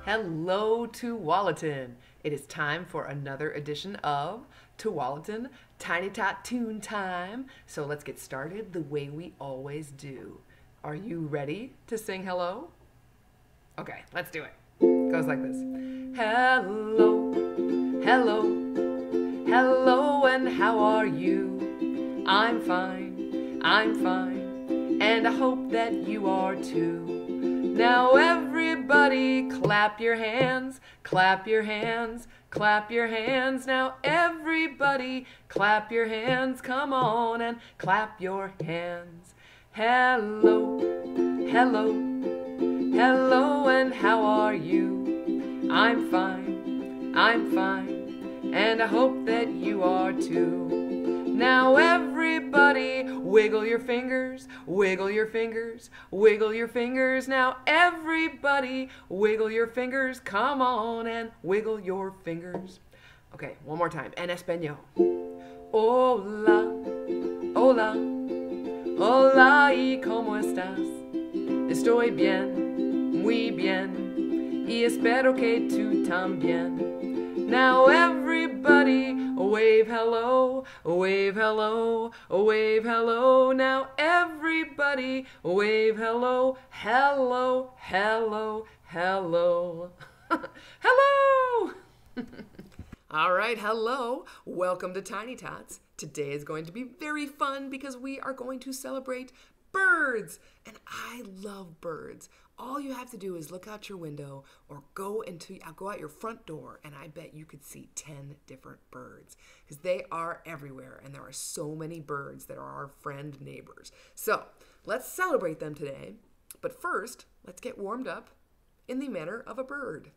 Hello Tualatin. It is time for another edition of Tualatin Tiny Tot Tune Time. So let's get started the way we always do. Are you ready to sing hello? Okay, let's do it. Goes like this. Hello, hello, hello, and how are you? I'm fine, and I hope that you are too. Now everybody clap your hands, clap your hands, clap your hands. Now everybody clap your hands, come on and clap your hands. Hello, hello, hello, and how are you? I'm fine, and I hope that you are too. Now everybody wiggle your fingers, wiggle your fingers, wiggle your fingers. Now everybody wiggle your fingers, come on and wiggle your fingers. Okay, one more time, en español. Hola, hola, hola, ¿y cómo estás? Estoy bien, muy bien, y espero que tú también. Now everybody wave hello, wave hello, wave hello. Now everybody wave hello, hello, hello, hello. Hello! All right, hello. Welcome to Tiny Tots. Today is going to be very fun because we are going to celebrate birds. And I love birds. All you have to do is look out your window or go out your front door, and I bet you could see 10 different birds because they are everywhere, and there are so many birds that are our friend neighbors. So let's celebrate them today. But first, let's get warmed up in the manner of a bird.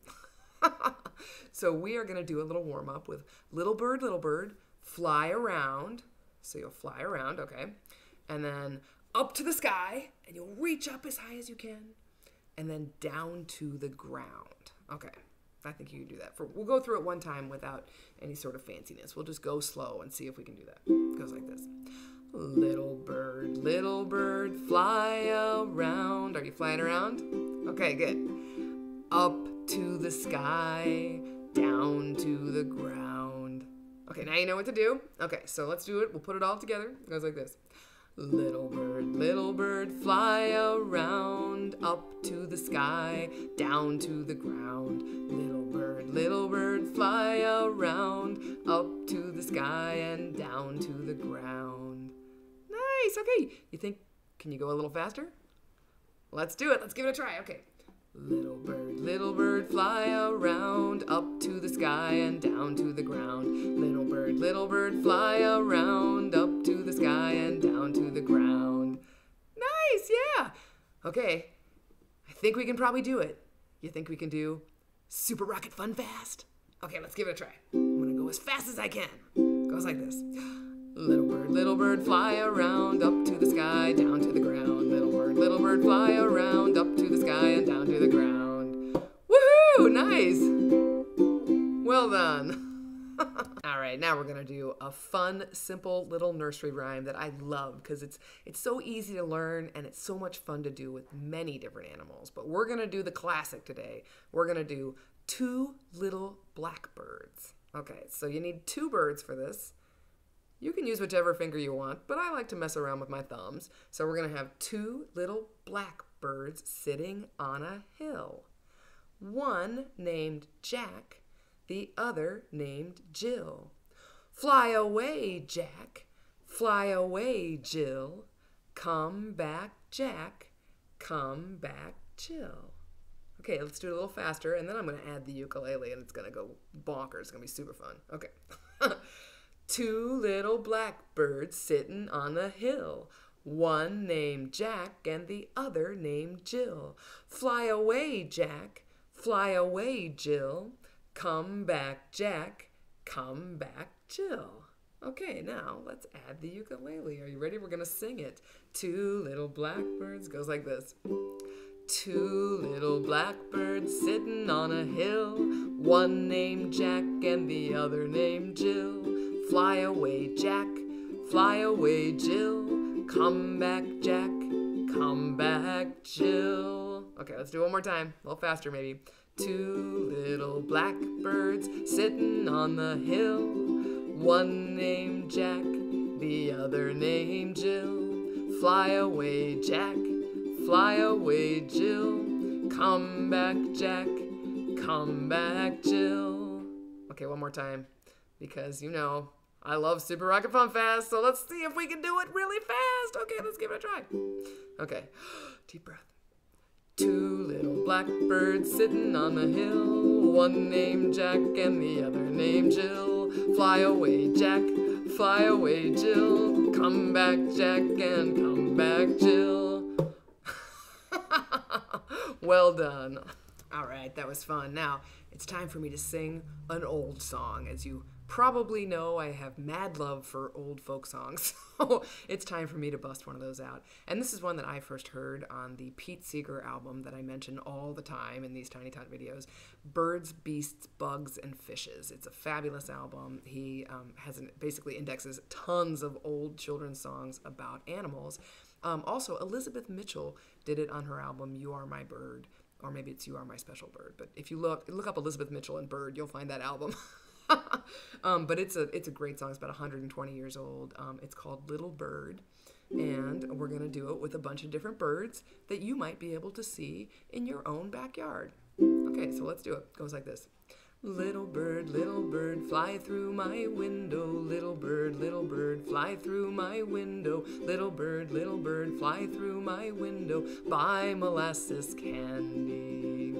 So we are going to do a little warm up with little bird, fly around. So you'll fly around, okay? And then up to the sky, and you'll reach up as high as you can. And then down to the ground. Okay, I think you can do that. We'll go through it one time without any sort of fanciness. We'll just go slow and see if we can do that. It goes like this. Little bird, fly around. Are you flying around? Okay, good. Up to the sky, down to the ground. Okay, now you know what to do. Okay, so let's do it. We'll put it all together. It goes like this. Little bird, fly around, up to the sky, down to the ground. Little bird, fly around, up to the sky and down to the ground. Nice, okay. Can you go a little faster? Let's do it, let's give it a try, okay. Little bird, fly around, up to the sky and down to the ground. Little bird, fly around, up to the sky and down to the ground. Nice, yeah. Okay, I think we can probably do it. You think we can do Super Rocket Fun Fast? Okay, let's give it a try. I'm gonna go as fast as I can. Goes like this. Little bird, fly around, up to the sky, down to the ground. Little bird, fly around, up to the sky and down to the ground. Woohoo! Nice! Well done. All right, now we're gonna do a fun, simple little nursery rhyme that I love because it's so easy to learn and it's so much fun to do with many different animals. But we're gonna do the classic today. We're gonna do Two Little Blackbirds. Okay, so you need two birds for this. You can use whichever finger you want, but I like to mess around with my thumbs. So we're going to have two little blackbirds sitting on a hill. One named Jack, the other named Jill. Fly away, Jack. Fly away, Jill. Come back, Jack. Come back, Jill. Okay, let's do it a little faster, and then I'm going to add the ukulele, and it's going to go bonkers. It's going to be super fun. Okay. Two little blackbirds sitting on a hill. One named Jack and the other named Jill. Fly away, Jack. Fly away, Jill. Come back, Jack. Come back, Jill. Okay, now let's add the ukulele. Are you ready? We're going to sing it. Two little blackbirds goes like this. Two little blackbirds sitting on a hill. One named Jack and the other named Jill. Fly away, Jack. Fly away, Jill. Come back, Jack. Come back, Jill. Okay, let's do it one more time. A little faster, maybe. Two little blackbirds sitting on the hill. One named Jack, the other named Jill. Fly away, Jack, fly away, Jill. Come back, Jack, come back, Jill. Okay, one more time, because you know I love Super Rocket Fun Fast, so let's see if we can do it really fast. Okay, let's give it a try. Okay, deep breath. Two little blackbirds sitting on the hill. One named Jack and the other named Jill. Fly away, Jack, fly away, Jill. Come back, Jack, and come back, Jill. Well done. All right, that was fun. Now, it's time for me to sing an old song. As you probably know, I have mad love for old folk songs, so it's time for me to bust one of those out. And this is one that I first heard on the Pete Seeger album that I mention all the time in these Tiny Tot videos, Birds, Beasts, Bugs, and Fishes. It's a fabulous album. He basically indexes tons of old children's songs about animals. Also, Elizabeth Mitchell did it on her album, You Are My Bird, or maybe it's You Are My Special Bird. But if you look up Elizabeth Mitchell and Bird, you'll find that album. But it's a great song. It's about 120 years old. It's called Little Bird, and we're going to do it with a bunch of different birds that you might be able to see in your own backyard. Okay, so let's do it. It goes like this. Little bird, fly through my window. Little bird, fly through my window. Little bird, fly through my window. Buy molasses candy.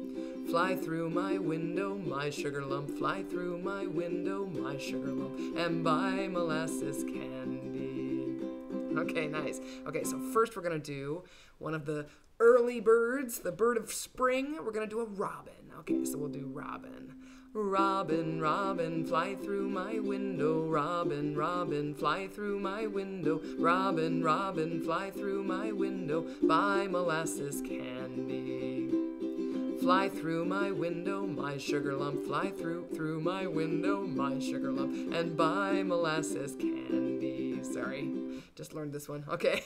Fly through my window, my sugar lump. Fly through my window, my sugar lump. And buy molasses candy. Okay, nice. Okay, so first we're going to do one of the early birds, the bird of spring. We're going to do a robin. Okay, so we'll do robin. Robin, robin, fly through my window. Robin, robin, fly through my window. Robin, robin, fly through my window. Buy molasses candy. Fly through my window, my sugar lump. Fly through my window, my sugar lump. And buy molasses candy. Sorry, just learned this one. Okay.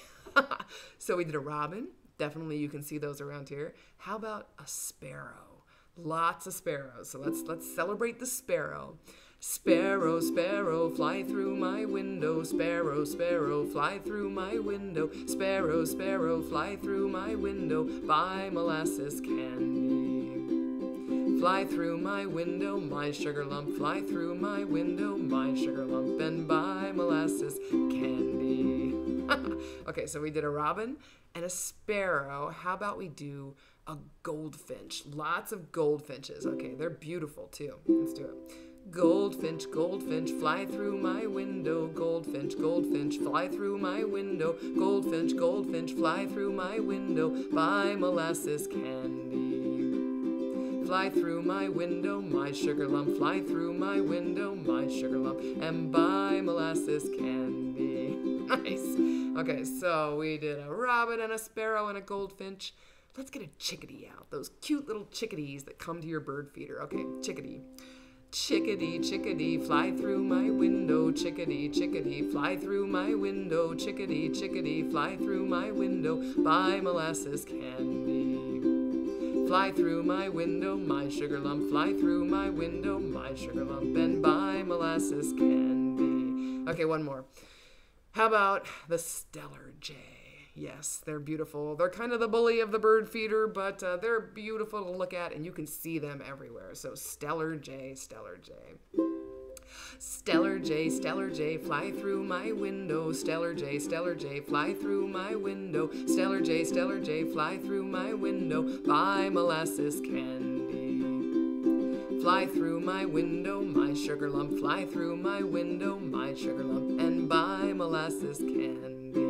So we did a robin. Definitely you can see those around here. How about a sparrow? Lots of sparrows. So let's celebrate the sparrow. Sparrow, sparrow, fly through my window. Sparrow, sparrow, fly through my window. Sparrow, sparrow, fly through my window. Buy molasses candy. Fly through my window, my sugar lump. Fly through my window, my sugar lump. And buy molasses candy. Okay, so we did a robin and a sparrow. How about we do a goldfinch? Lots of goldfinches. Okay, they're beautiful too. Let's do it. Goldfinch, goldfinch, fly through my window. Goldfinch, goldfinch, fly through my window. Goldfinch, goldfinch, fly through my window. Buy molasses candy. Fly through my window, my sugar lump. Fly through my window, my sugar lump. And buy molasses candy. Nice. Okay, so we did a robin and a sparrow and a goldfinch. Let's get a chickadee out. Those cute little chickadees that come to your bird feeder. Okay, chickadee. Chickadee, chickadee, fly through my window. Chickadee, chickadee, fly through my window. Chickadee, chickadee, fly through my window. Buy molasses candy. Fly through my window, my sugar lump. Fly through my window, my sugar lump. And buy molasses candy. Okay, one more. How about the Steller Jay? Yes, they're beautiful. They're kind of the bully of the bird feeder, but they're beautiful to look at, and you can see them everywhere. So Steller Jay, Steller Jay. Steller Jay, Steller Jay, fly through my window. Steller Jay, fly through my window. Steller Jay, fly through my window. Buy molasses candy. Fly through my window, my sugar lump. Fly through my window, my sugar lump. And buy molasses candy.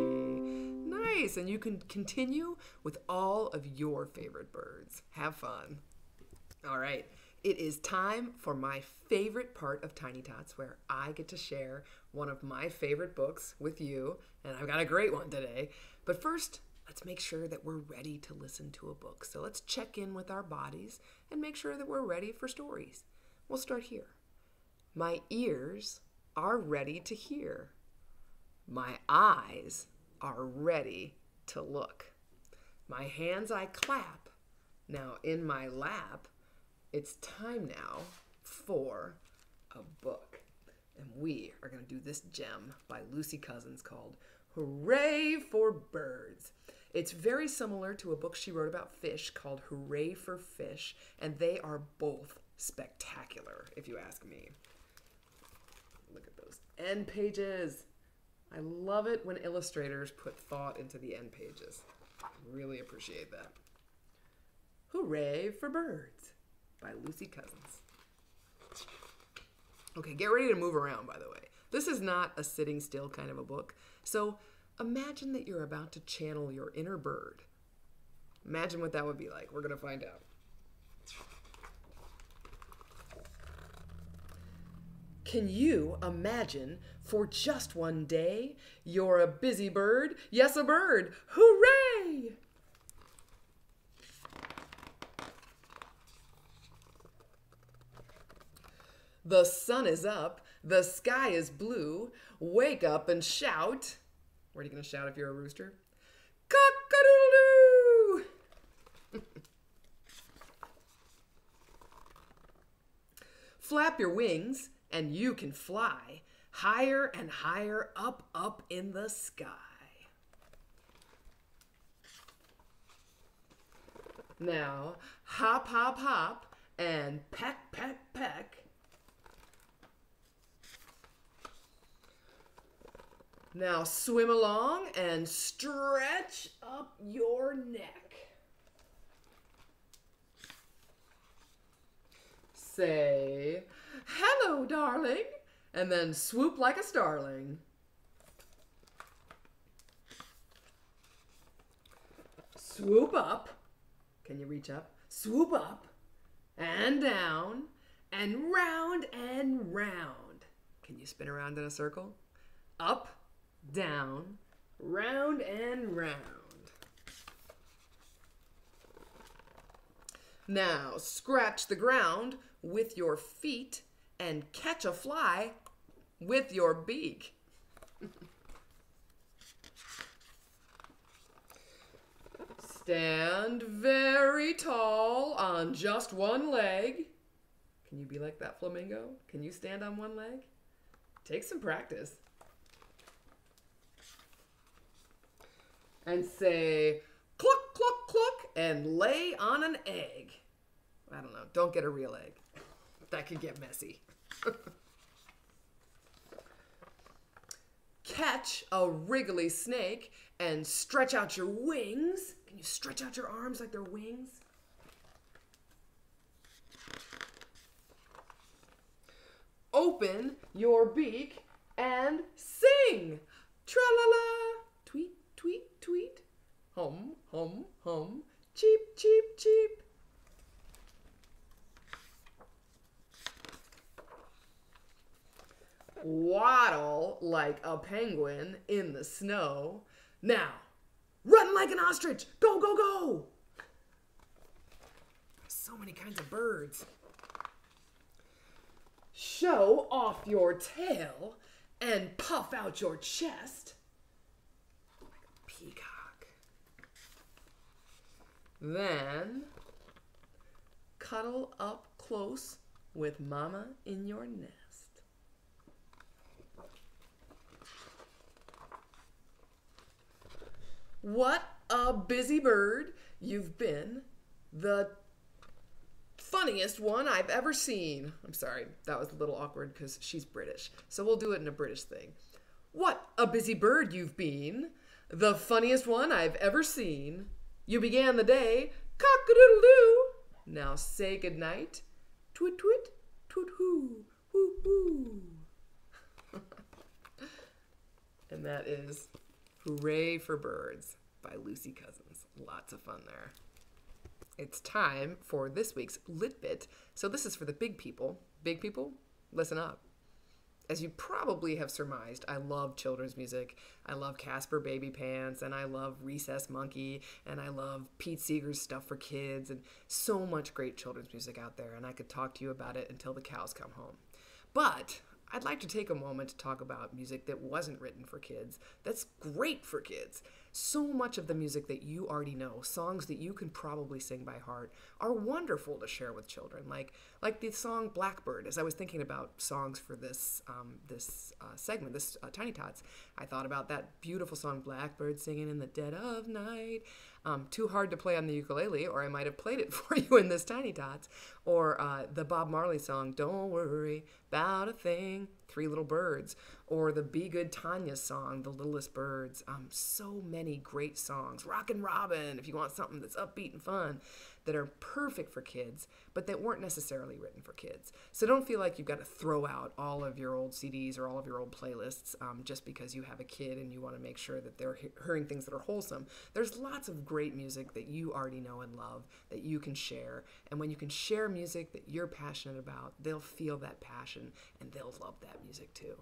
Nice, and you can continue with all of your favorite birds. Have fun. All right. It is time for my favorite part of Tiny Tots, where I get to share one of my favorite books with you, and I've got a great one today. But first, let's make sure that we're ready to listen to a book. So let's check in with our bodies and make sure that we're ready for stories. We'll start here. My ears are ready to hear. My eyes are ready to look. My hands I clap. Now in my lap, it's time now for a book. And we are going to do this gem by Lucy Cousins called Hooray for Birds. It's very similar to a book she wrote about fish called Hooray for Fish, and they are both spectacular, if you ask me. Look at those end pages. I love it when illustrators put thought into the end pages. Really appreciate that. Hooray for Birds by Lucy Cousins. Okay, get ready to move around, by the way. This is not a sitting still kind of a book. So imagine that you're about to channel your inner bird. Imagine what that would be like. We're going to find out. Can you imagine for just one day you're a busy bird? Yes, a bird. Hooray! The sun is up. The sky is blue. Wake up and shout. What are you going to shout if you're a rooster? Cock-a-doodle-doo! Flap your wings and you can fly higher and higher up in the sky. Now, hop, hop, hop, and peck, peck, peck. Now swim along and stretch up your neck. Say, hello, darling, and then swoop like a starling. Swoop up. Can you reach up? Swoop up and down and round and round. Can you spin around in a circle? Up, down, round and round. Now scratch the ground with your feet and catch a fly with your beak. Stand very tall on just one leg. Can you be like that flamingo? Can you stand on one leg? Take some practice. And say, cluck, cluck, cluck, and lay on an egg. I don't know. Don't get a real egg. That could get messy. Catch a wriggly snake and stretch out your wings. Can you stretch out your arms like they're wings? Open your beak and sing. Tra-la-la. Tweet, tweet, tweet. Hum, hum, hum. Cheep, cheep, cheep. Waddle like a penguin in the snow. Now, run like an ostrich. Go, go, go. So many kinds of birds. Show off your tail and puff out your chest like a peacock. Then, cuddle up close with mama in your nest. What a busy bird you've been. The funniest one I've ever seen. I'm sorry, that was a little awkward because she's British. So we'll do it in a British thing. What a busy bird you've been. The funniest one I've ever seen. You began the day cock-a-doodle-doo. Now say goodnight. Twit-twit, twit-hoo, hoo-hoo. And that is Hooray for Birds by Lucy Cousins. Lots of fun there. It's time for this week's Lit Bit. So this is for the big people. Big people, listen up. As you probably have surmised, I love children's music. I love Casper Baby Pants, and I love Recess Monkey, and I love Pete Seeger's Stuff for Kids, and so much great children's music out there, and I could talk to you about it until the cows come home. But I'd like to take a moment to talk about music that wasn't written for kids, that's great for kids. So much of the music that you already know, songs that you can probably sing by heart, are wonderful to share with children. Like the song Blackbird. As I was thinking about songs for this segment, this Tiny Tots, I thought about that beautiful song Blackbird singing in the dead of night. Too hard to play on the ukulele, or I might have played it for you in this Tiny Tots. Or the Bob Marley song, Don't Worry About a Thing, Three Little Birds. Or the Be Good Tanya song, The Littlest Birds. So many great songs. Rockin' Robin, if you want something that's upbeat and fun, that are perfect for kids, but that weren't necessarily written for kids. So don't feel like you've got to throw out all of your old CDs or all of your old playlists just because you have a kid and you want to make sure that they're hearing things that are wholesome. There's lots of great music that you already know and love that you can share. And when you can share music that you're passionate about, they'll feel that passion and they'll love that music too.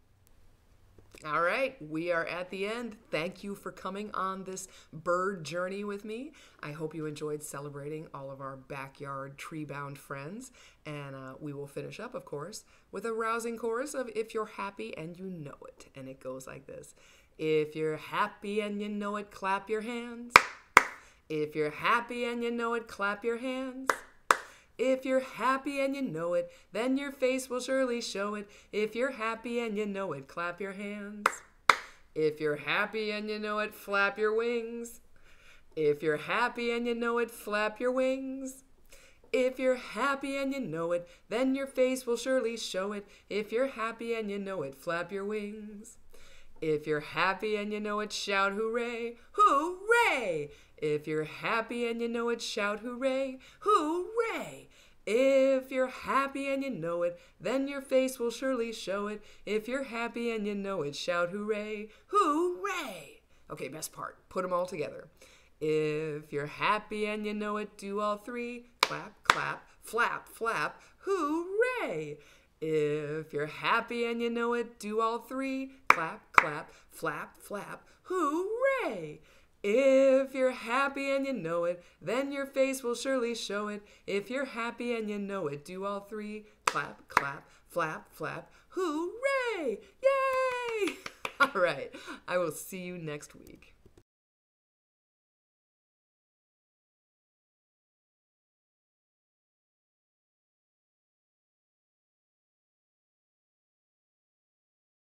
All right, we are at the end. Thank you for coming on this bird journey with me. I hope you enjoyed celebrating all of our backyard tree-bound friends. And we will finish up, of course, with a rousing chorus of If You're Happy and You Know It. And it goes like this. If you're happy and you know it, clap your hands. If you're happy and you know it, clap your hands. If you're happy and you know it, then your face will surely show it. If you're happy and you know it, clap your hands. If you're happy and you know it, flap your wings. If you're happy and you know it, flap your wings. If you're happy and you know it, then your face will surely show it. If you're happy and you know it, flap your wings. If you're happy and you know it, shout hooray, hooray! If you're happy and you know it, shout hooray, hooray! If you're happy and you know it, then your face will surely show it. If you're happy and you know it, shout hooray, hooray! Okay, best part. Put them all together. If you're happy and you know it, do all three. Clap, clap, flap, flap, hooray! If you're happy and you know it, do all three. Clap, clap, flap, flap, hooray! If you're happy and you know it, then your face will surely show it. If you're happy and you know it, do all three. Clap, clap, flap, flap, hooray! Yay! All right, I will see you next week.